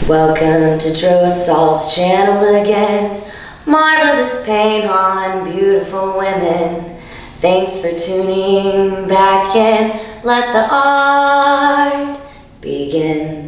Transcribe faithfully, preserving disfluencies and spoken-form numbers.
Welcome to Drosol's channel again. Marvelous paint on beautiful women. Thanks for tuning back in. Let the art begin.